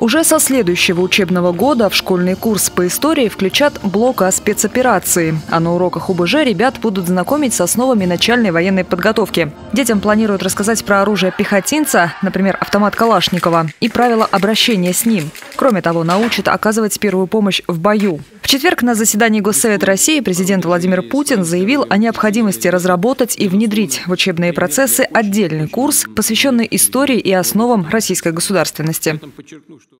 Уже со следующего учебного года в школьный курс по истории включат блок о спецоперации. А на уроках ОБЖ ребят будут знакомить с основами начальной военной подготовки. Детям планируют рассказать про оружие пехотинца, например, автомат Калашникова, и правила обращения с ним. Кроме того, научат оказывать первую помощь в бою. В четверг на заседании Госсовета России президент Владимир Путин заявил о необходимости разработать и внедрить в учебные процессы отдельный курс, посвященный истории и основам российской государственности.